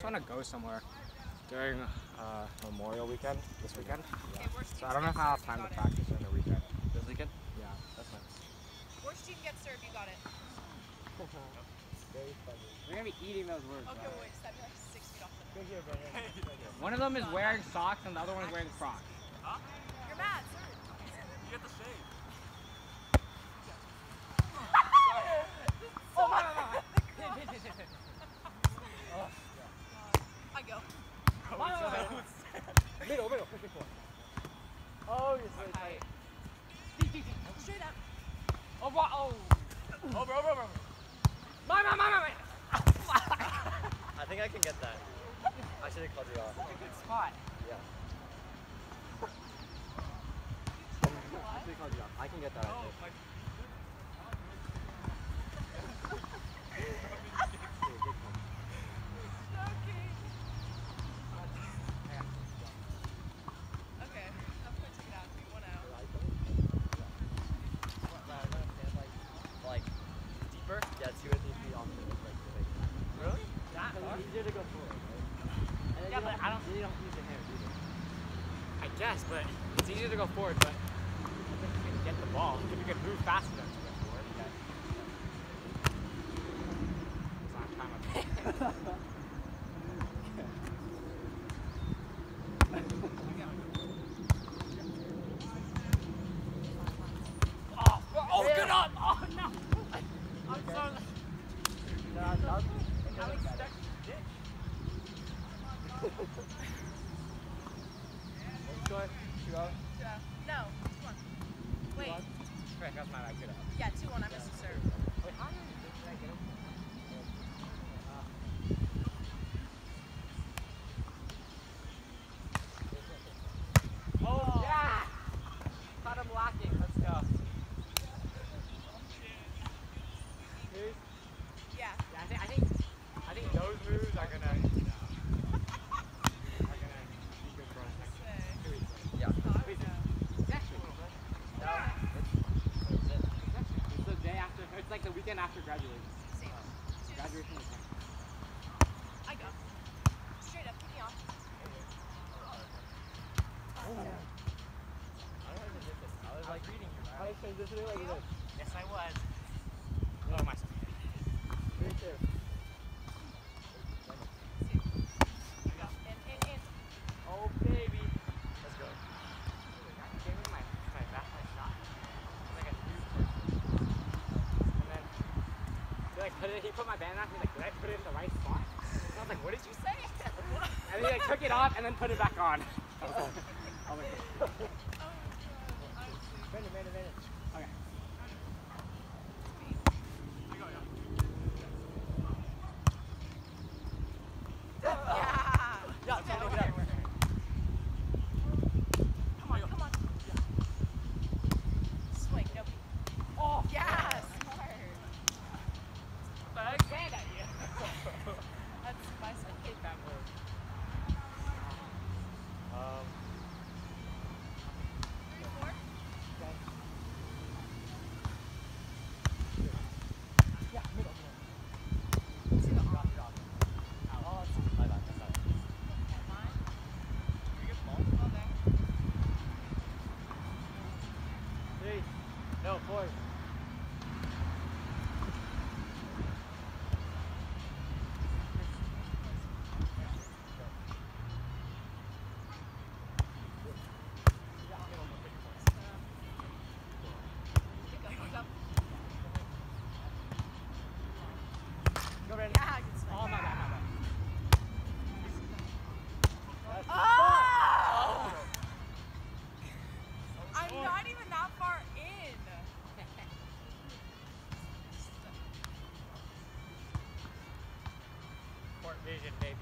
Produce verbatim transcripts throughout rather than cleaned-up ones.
trying to go somewhere during uh, Memorial Weekend this weekend. Yeah. So I don't know if I'll have time to practice during the weekend. This weekend? Yeah, that's nice. Which team gets served? You got it. Very funny. We're gonna be eating those words. Okay, right? wait, step like six feet off the Good here, brother. One of them is wearing socks and the other one is wearing Crocs. Huh? You're mad, sir. You get the shade. Oh my god. I go. Middle, middle, push it forward. Oh, you're so tight. Straight up. Oh, wow. Oh. Over, over, over. My, my, my, my. I think I can get that. I should have called you off. That's a good spot. Yeah. I should have called you off. I can get that. I think. Okay, I'm gonna take it out. We went out. Like, deeper? Yeah, two or three feet off the like, really? That It's easier to go forward, right? And Yeah, but I don't. You don't use your hands either. I guess, but it's easier to go forward, but I think you can get the ball. If you can move fast enough to go forward, okay. It's not time of Oh, oh, good on! Oh, no! I'm sorry. No, that was I was stuck. Let's go ahead. Two out. Two out. No, two one. Wait. Correct, that's my bad. Good up. Yeah, two one. I missed the serve. Wait, how did I get him? Oh, yeah! Caught him lacking. Let's go. Moves? Yeah. Yeah, I think, I think, I think those moves are gonna, are gonna be good for us next Say. two weeks. Yeah. Wait, it's actually, No, it's, it's it. it's actually, it's the day after, it's like the weekend after graduation. Same. Graduation weekend. I go. Straight up. Keep me off. I don't even get this. I was like reading you, right? I was transitioning like this. Yes, I was. Oh, my. Right there. Go. In, in, in. Oh, baby. Let's go. Gave me my, my back, my shot. It's like a new person. And then, he like put it, he put my band on, he's like, did I put it in the right spot? And I was like, what did you say? And then he like took it off and then put it back on. I was like, oh my god. Bend it, bend it, bend it. Okay. Yeah. Yeah, Step come on, over yeah. there. Come on, come on. Swing. Nope. Oh, Yeah. Smart. bad idea. That's my son. Hate that word. Um, Three, four. yeah, middle, See the middle. arm. Drop it off. Oh, that's my bad. That's not it. And mine. You get the ball? Well, there. Three. No, four. Pick up, pick up. Go, Brandon. Yeah, good swing. Oh, my bad, my bad. That's Oh! I'm not even that far in. Court vision, baby.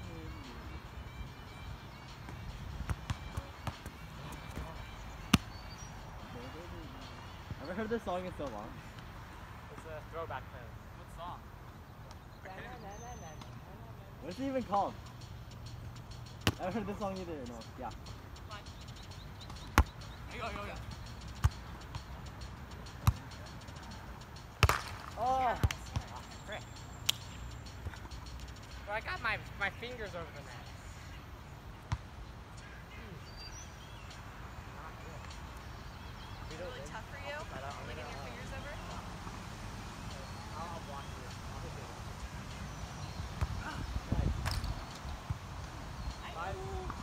Never heard this song in so long. It's a throwback thing. What song? What's it even called? I haven't heard this song either. No. Yeah. Mine. Yo, yo, yo. Oh. Yeah, Frick. But I got my my fingers over the net. Not good. Is it really tough for you? I don't- I'm Like getting gonna, your uh, fingers over? I'll, I'll block you. I'll hit you. Five.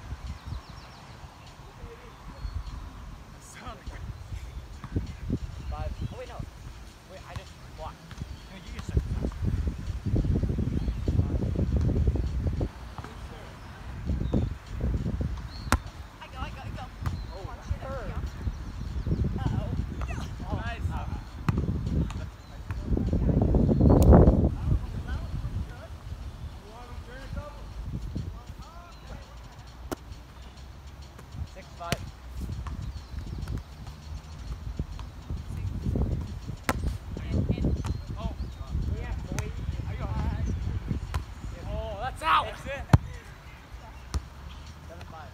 Five. Oh wait, no. Wait, I just blocked. No, you get second. I go, I go, I go. Oh, Come on, straight up. third. Yeah. Uh-oh. Oh, Nice. uh, Six, five. And, and, Oh, yeah, boy. I got uh, Oh, that's out. That's it. Seven, five.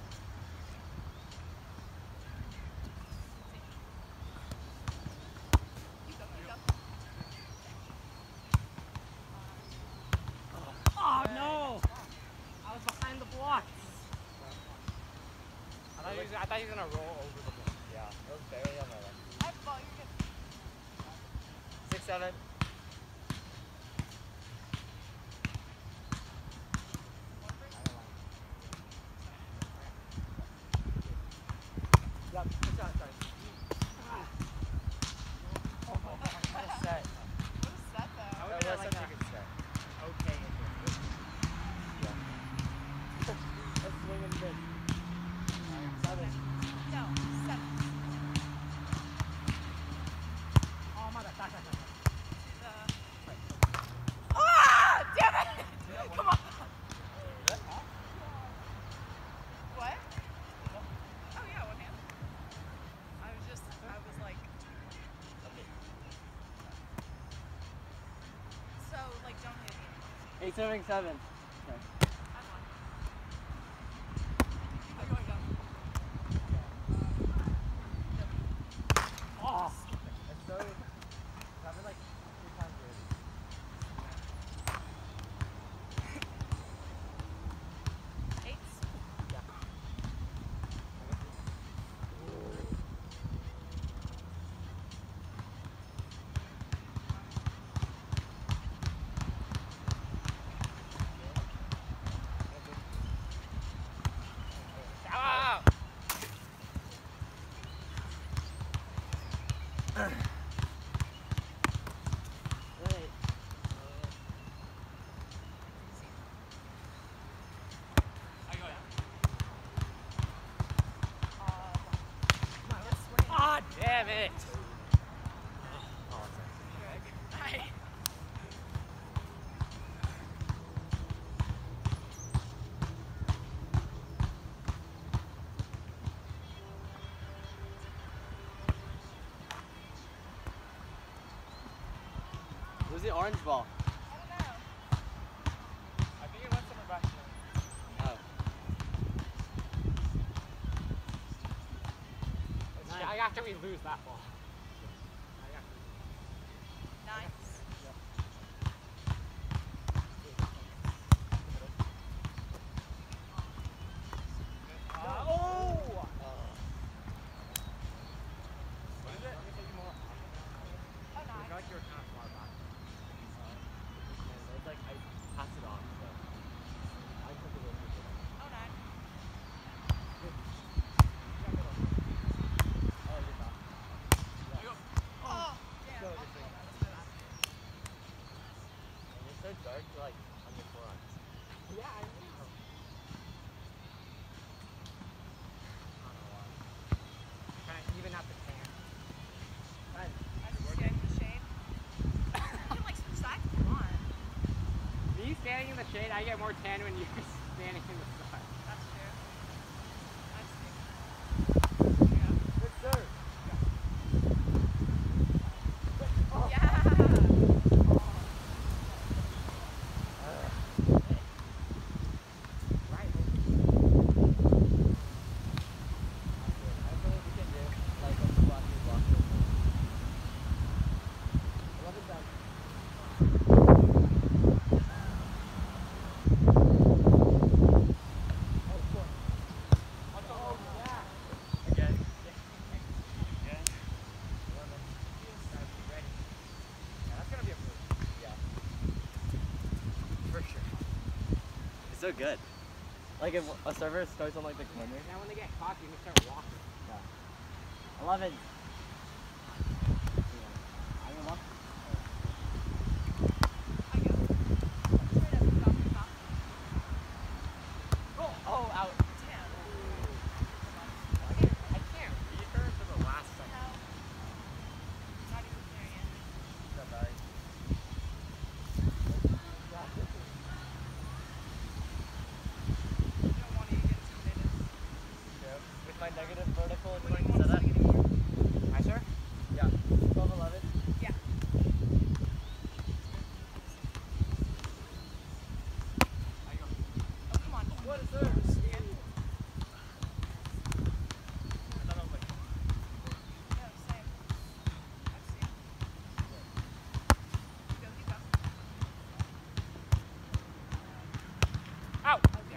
you go, you go. Oh no! I was behind the block. I thought, he was, I thought he was gonna roll over the block. Yeah, it was barely on my left. I have the ball, you're good. Six, seven. Yep, good shot, sorry. What a set. What is that, though? I That would've was like such a- a good set. Okay. Let's swing and miss. Seven. No, seven. Oh, my God. The... Ah! Damn it! Come on. What? Oh, yeah, one hand. I was just, I was like, Okay. so, like, don't hit me. Eight, seven, seven. Okay. I'm on. I go, I go. Oh. It's so. It's happened like three times already. Eights. Out. Wait. I got Ah, damn it. Oh, sorry. Hi. Where's the orange ball? I don't know. I think it went somewhere back there. Oh. Nice. After we lose that ball. Nice. Uh, oh! What is it? Oh, I nice. feel like you were kind of far back. It's like I passed it off, so I took it over. Oh, nice. Oh, you're not. I go. Oh, damn. Go, Oh, just cool. like- That's good. And it's so dark, you're like on your forearms. Yeah, I know. Kind of even out the tan. I just stand in the shade. You can, like, switch sides if you want. Me standing in the shade, I get more tan when you're standing in the sun. That's true. I see. Good serve. Yeah. Right. I believe we can do like a block and block. eleven down. so good. Like if a server starts on like the corner. Now when they get cocky, we start walking. eleven. I don't know. I go. Straight up, top to top. Oh, oh, out. Ten. I can't, I can't read her for the last second. No. Not even there yet. You don't want to get intimidated. With my negative vertical and When twenty you want to setup. swing it anymore. Hi, sir. Yeah. twelve eleven. Yeah. I go. Oh, come on. What is there? No, same. I've seen. Go, you go. Out. Oh, Yeah.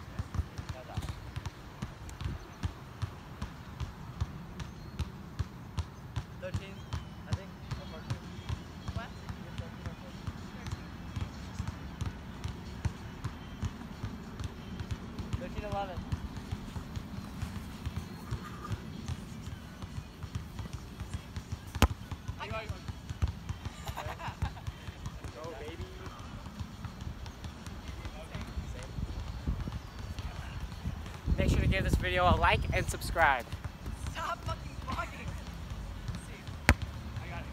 thirteen, I think. or fourteen. What? thirteen eleven. I go. Go, baby. Make sure to give this video a like and subscribe. Stop fucking vlogging. See. I got it.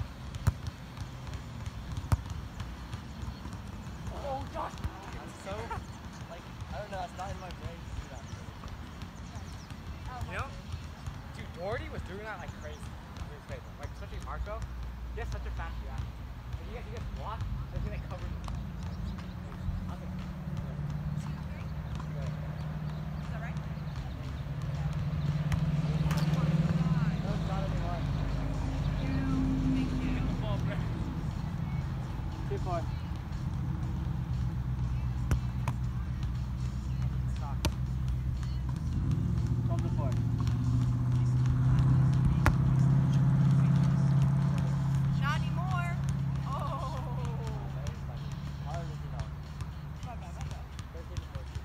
Oh gosh. I'm so, like, I don't know, it's not in my brain to do that. Oh, You know? Dude, Doherty was doing that like crazy. He was crazy. Like, especially Marco. He has such a fast reaction. If you guys, you guys block, they're gonna cover you. Okay. Is that right? No, it's not anymore. Thank you. Too far. Stop. twelve to four. Not anymore. Oh. I'll let you know. My bad, my bad. thirteen to fourteen.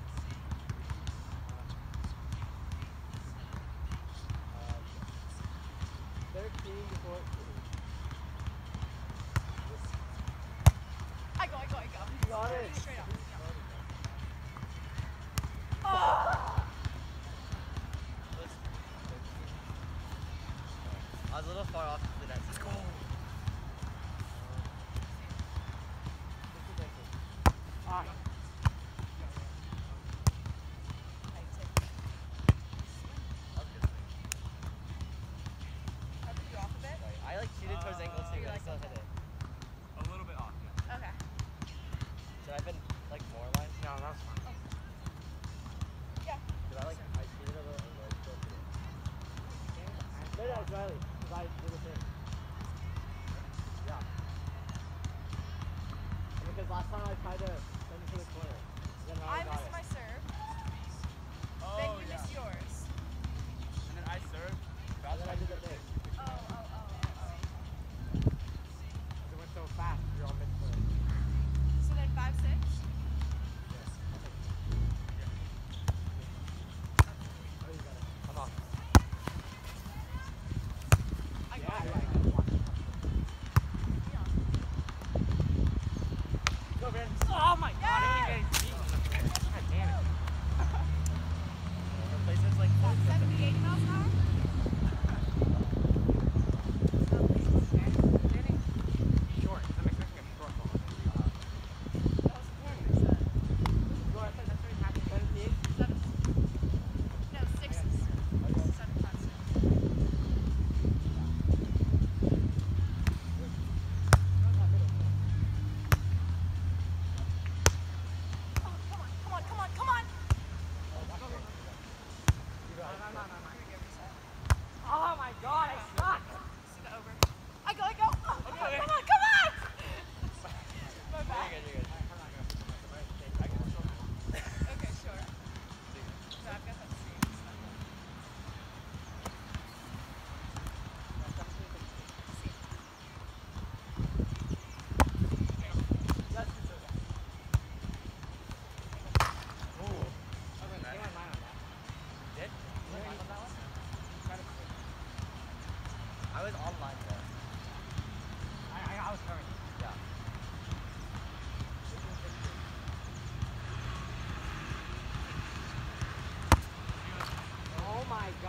Uh, thirteen to fourteen. I go, I go, I go. You got it. Straight up. Oh. I was a little far off the net. Let's go. Ah. I put you off a bit? I like cheated towards angle too, you but I like still that? hit it. A little bit off. Yeah. Okay. Should I have been like more line? No, that was fine. Yeah. Did I like I cheated a little angle? I still hit it. No, no, it's Riley. Because I did the thing. Yeah. Because last time I tried to send it to the corner. Then I Riley got missed it. my serve. Oh, Then you yeah. missed yours. And then I served. And then I did the thing. Oh, oh, oh, oh, oh. It went so fast, you're all missed it. So then five, six? Oh, you got it. Come on. I go. Yeah.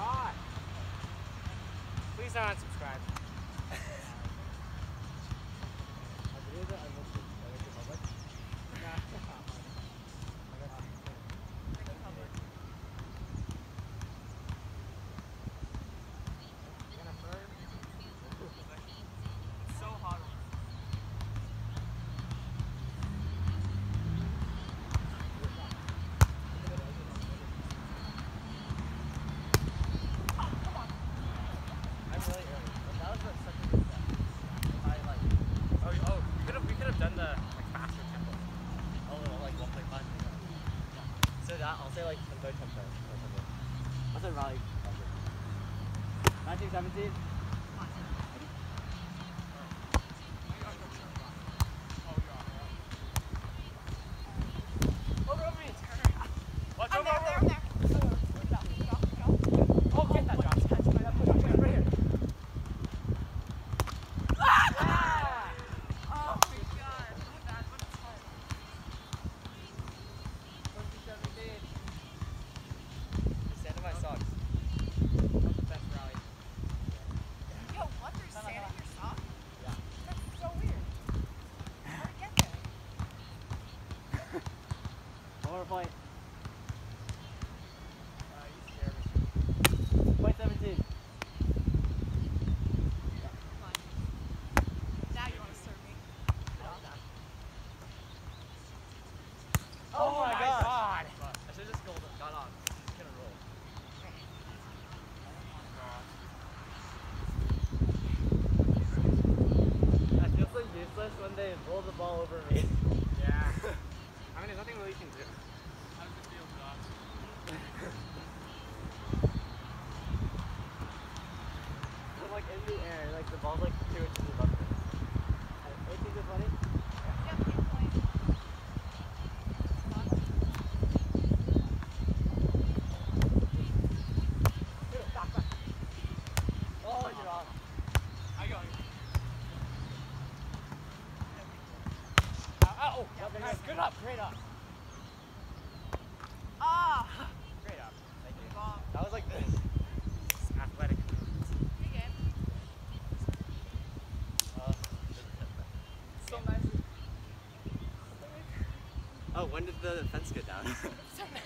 God. Please don't unsubscribe. Our videos are unlisted. Are they public? No. Make it public. You gonna burn? It's so hot. I'm really early. But that was like such a good step. If I like, Oh, oh, we could have we could have done the like faster tempo. oh, like one point five. So that I'll say like the third tempo. or something. I'll say rally. nineteen seventeen. Over, over me. Watch I'm over, there, over. I'm there, I'm there. Go, go, go. Oh, get that, Josh. Right here. Oh my god. That's what it's called. Sand in my socks. Not the best rally. Yo, what? There's sand in your sock? Yeah. That's so weird. How'd it get there? One more point. Uh, you scared me. Point seventeen. Come on. Now you want to serve me. Oh, my gosh. God. I should have just got got on. It's gonna roll. I feel so useless when they roll the ball over me. Yeah. I mean, there's nothing really you can do. How does it feel, Josh? I'm like in the air, like the ball's like two inches above me. eighteen to twenty? Yep, eight point. Oh, you're off. I go. Uh, oh, nice. Good up. Great up. Ah! Great up. Thank you. Bomb. That was like this. Athletic. Good game. Uh, So nice. oh, when did the fence get down? So nice.